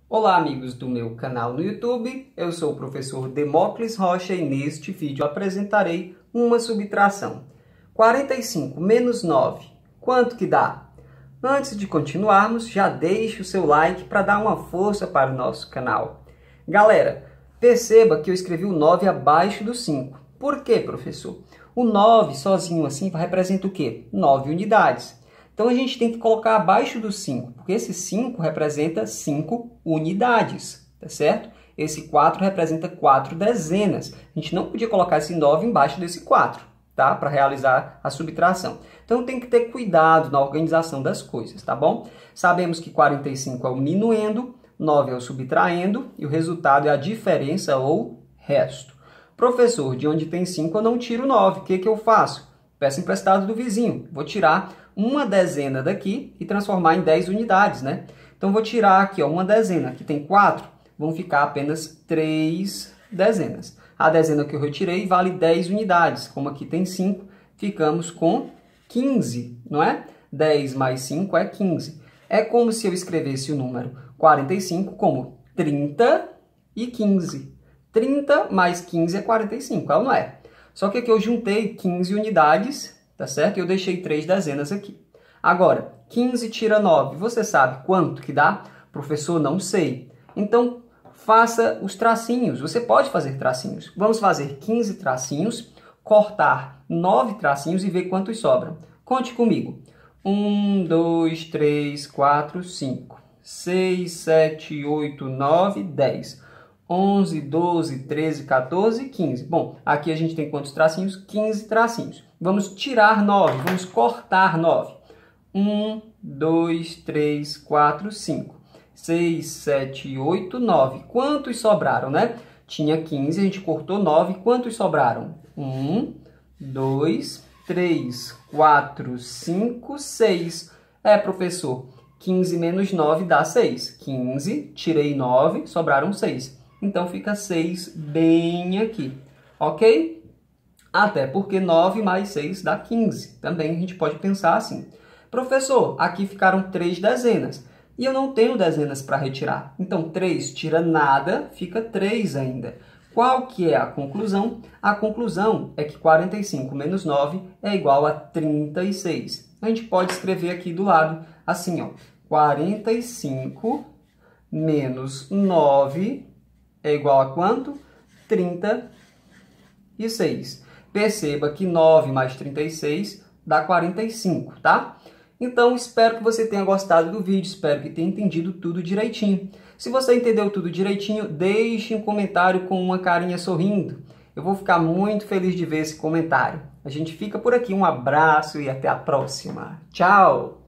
Olá, amigos do meu canal no YouTube, eu sou o professor Demócles Rocha e neste vídeo apresentarei uma subtração. 45 menos 9, quanto que dá? Antes de continuarmos, já deixe o seu like para dar uma força para o nosso canal. Galera, perceba que eu escrevi o 9 abaixo do 5. Por quê, professor? O 9 sozinho assim representa o quê? 9 unidades. Então, a gente tem que colocar abaixo do 5, porque esse 5 representa 5 unidades, tá certo? Esse 4 representa 4 dezenas. A gente não podia colocar esse 9 embaixo desse 4, tá? Para realizar a subtração. Então, tem que ter cuidado na organização das coisas, tá bom? Sabemos que 45 é o minuendo, 9 é o subtraendo, e o resultado é a diferença ou resto. Professor, de onde tem 5 eu não tiro 9, o que eu faço? Peço emprestado do vizinho, vou tirar uma dezena daqui e transformar em 10 unidades, né? Então, vou tirar aqui, ó, uma dezena, aqui tem 4, vão ficar apenas 3 dezenas. A dezena que eu retirei vale 10 unidades, como aqui tem 5, ficamos com 15, não é? 10 mais 5 é 15. É como se eu escrevesse o número 45 como 30 e 15. 30 mais 15 é 45, ela não é? Só que aqui eu juntei 15 unidades, tá certo? E eu deixei 3 dezenas aqui. Agora, 15 tira 9. Você sabe quanto que dá? Professor, não sei. Então, faça os tracinhos. Você pode fazer tracinhos. Vamos fazer 15 tracinhos, cortar 9 tracinhos e ver quantos sobram. Conte comigo. 1, 2, 3, 4, 5, 6, 7, 8, 9, 10. 11, 12, 13, 14, 15. Bom, aqui a gente tem quantos tracinhos? 15 tracinhos. Vamos tirar 9, vamos cortar 9. 1, 2, 3, 4, 5, 6, 7, 8, 9. Quantos sobraram, né? Tinha 15, a gente cortou 9. Quantos sobraram? 1, 2, 3, 4, 5, 6. Professor, 15 menos 9 dá 6. 15, tirei 9, sobraram 6. Então, fica 6 bem aqui, ok? Até porque 9 mais 6 dá 15. Também a gente pode pensar assim. Professor, aqui ficaram 3 dezenas. E eu não tenho dezenas para retirar. Então, 3 tira nada, fica 3 ainda. Qual que é a conclusão? A conclusão é que 45 menos 9 é igual a 36. A gente pode escrever aqui do lado assim, ó. 45 menos 9 é igual a quanto? 36. Perceba que 9 mais 36 dá 45, tá? Então, espero que você tenha gostado do vídeo, espero que tenha entendido tudo direitinho. Se você entendeu tudo direitinho, deixe um comentário com uma carinha sorrindo. Eu vou ficar muito feliz de ver esse comentário. A gente fica por aqui, um abraço e até a próxima. Tchau!